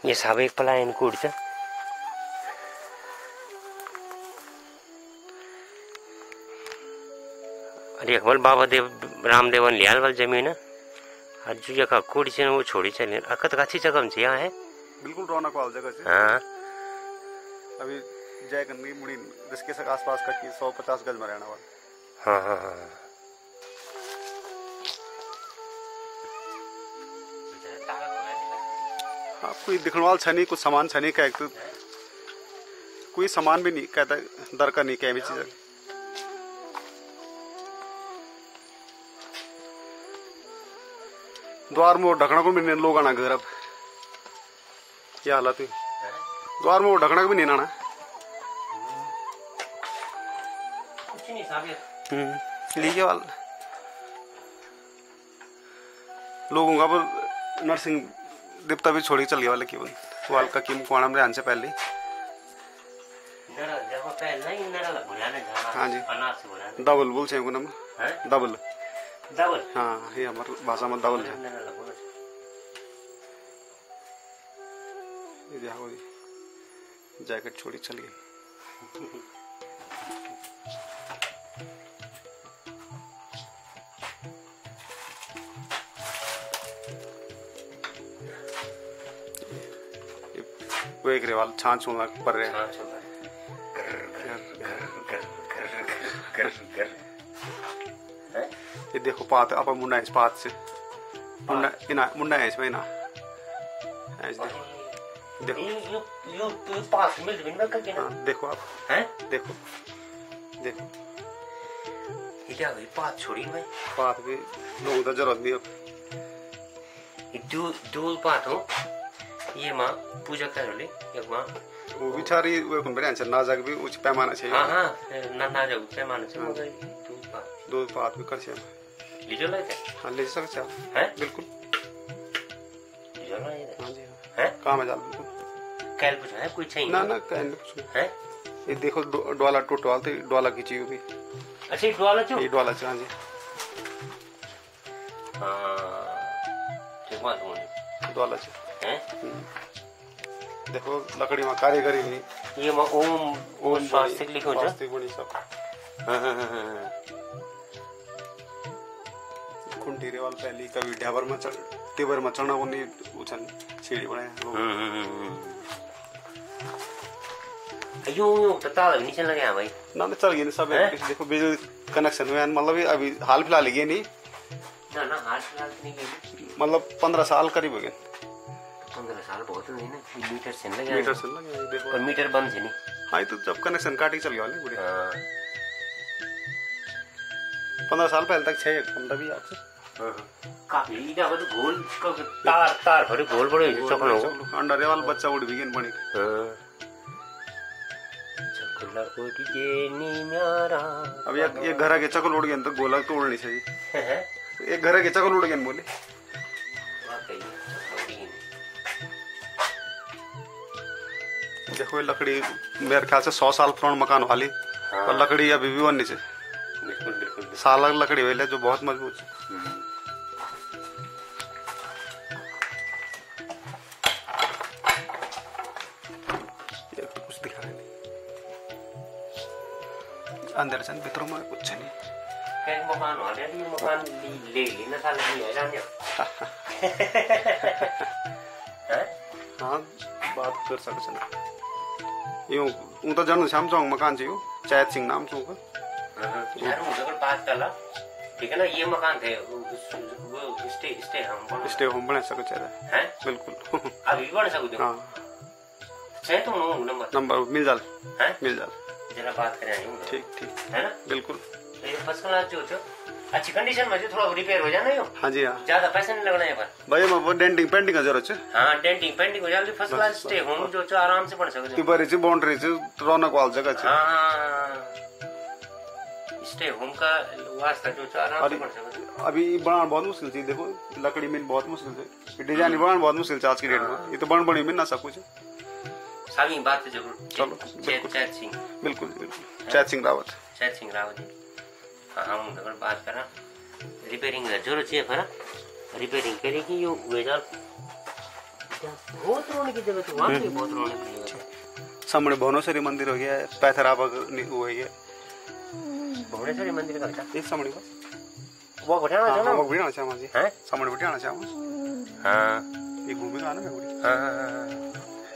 ये सब एक पलायन कूड़ छ अरे अकबल बाबा देव रामदेवन लियाल वाल जमीन आज जो जगह कूड़ छ वो छोड़ी चले अकत अच्छी जगह छ यहाँ है बिल्कुल रौनक वाली जगह छ। हाँ अभी जय करनी मुड़ी जिसके सक आसपास का 150 गज में रहना वाला। हाँ हाँ हाँ हाँ कोई दिखने वाला छ नहीं, कुछ सामान छ नहीं कह तो कोई सामान भी नहीं कहता दर का नहीं कह भी चीज। द्वार में ढकना को भी नहीं लोग आना घर अब क्या हालत है। द्वार में ढकना भी नहीं आना लीजिए वाल लोगों का पर नरसिंह देवता भी छोड़ी चल गया वाले की वाल का की मुकवाणा में आने से पहले। हाँ जी डबल बोल से नाम डबल डबल हाँ ये हमारी भाषा में डबल है। जैकेट छोड़ी चल गई। वो एक रेवाल छाछ होना पर रहे ये देखो पात आप मुन्ना इस पात से मुन्ना इना मुन्ना है इसमें ना ऐसे देखो यो पास में जमीन में करके ना देखो आप हैं देखो देखो ये क्या हुई पात छोड़ी मैं पात भी लोगों का जरूरत नहीं अब ये दूल पात हो ये माँ पूजा कर रही एक माँ वो भी छारी वो कौन बने आंसर ना जाग भी उच्च पैमाना चाहिए। हाँ हाँ ना जाग पैमाना चाहिए मगर दूध पात भी कर चाहिए लीजो लाए हाँ ले सकते हैं बिल्कुल लीजो लाए हाँ जी हाँ काम है जाल बिल्कुल कैल कुछ है कोई चाहिए ना कैल कुछ है ये देखो डोला टूट वाल थे डोला खींची हुई अच्छा ये डोला क्यों ये डोला हाँ जी हाँ ठीक बात बोली डोला है देखो लकड़ी में कारीगरी नहीं ये ओम स्वास्तिक लिखो स्वास्तिक बनी सब कुंटीरे वाल पहली कभी ढाबर में टेबर में चढ़ना को नहीं उछन सीढ़ी बनाए यूं तो ताला नीचे लगे हैं भाई ना चल गए सब देखो बिजली कनेक्शन में मतलब अभी हाल फिलहाल गए नहीं ना हाल फिलहाल नहीं मतलब 15 साल करीब हो गए 15 साल बहुत नहीं ना मीटर से लगे देखो पर मीटर बंद है नहीं हाँ तो जब कनेक्शन काट के चल गया बुढ़े 15 साल पहले तक छह कमरा भी आपसे काफी इधर वो तो गोल तार भरे गोल बड़े चकलो अंडर वाला बच्चा उड़ भी गए बने चकला उड़ के नी म्यारा अब ये घर के चकल उड़ गए तो गोला तोड़नी चाहिए एक घर के चकल उड़ गए बोले देखो ये लकड़ी मेरे ख्याल से 100 साल पुराना मकान वाली और लकड़ी अभी भी बननी चाहिए साल लकड़ी वाली जो बहुत मजबूत है। कुछ दिखा रहे नहीं अंदर से भीतरों में कुछ नहीं मकान वाले मकान ले लेना था हाँ बात कर सकते ना यूं तो जानू श्याम चौक मकान चाहिए चैत सिंह नाम चौक यार अगर बात कर ला ठीक है ना ये मकान थे वो स्टे होम बना सको चाहिए हैं बिल्कुल अभी बन सको हाँ चाहिए तो नंबर मिल जाल हैं मिल जाल जरा बात करें ठीक है ना बिल्कुल ये फर्स्ट क्लास जो अच्छी कंडीशन में जो थोड़ा रिपेयर हो जाना यो हाँ जी हाँ ज्यादा पैसा नहीं लगना है पर भाई वो डेंटिंग पेंटिंग का जरूरत है हाँ डेंटिंग हो जाती फर्स्ट क्लास स्टे होम जो आराम से पढ़ सकते हो बड़ी सी बाउंड्री से रौनक वाल जगह है हाँ स्टे होम का वास्ता जो आराम से पढ़ सकते अभी बनाना बहुत मुश्किल थी देखो लकड़ी में बहुत मुश्किल है डिजाइन बनाना बहुत मुश्किल है आज की डेट में ये तो बड़ी में ना सब कुछ सारी बात जरूर चलो चैत सिंह बिल्कुल चैत सिंह रावत जी हम बात करा रिपेयरिंग जरूरत है पर रिपेयरिंग करेगी यो वेजार बहुत रौनक की जगह तो वहाँ पे बहुत रौनक की जगह। सामने भुवनेश्वरी मंदिर हो गया है, पैथराबाग वो है ये भुवनेश्वरी मंदिर का क्या? इस सामने वो बढ़िया है ना? वो बढ़िया चामा जी हैं? सामने बढ़िया चामा। हाँ ये घूमेगा ना मैं पूरी। हाँ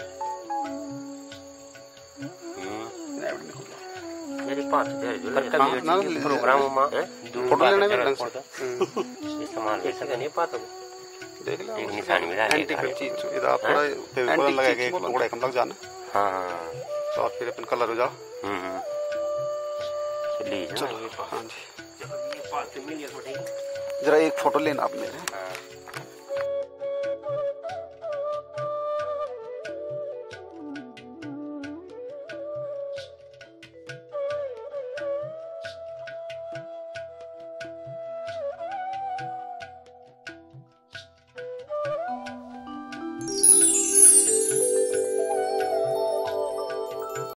मेरी पास है जो प्रोग्राम में फोटो लेने में इस्तेमाल कर सके नहीं पाता देख लो एक निशान मिला एंटी चीज इधर आप थोड़ा फेविकोल लगा के थोड़ा कम लग जाना। हाँ तो आप फिर अपन कलर हो जाओ। चलिए हाँ जी ये पास मिल गया थोड़ी जरा एक फोटो लेना आप मेरे।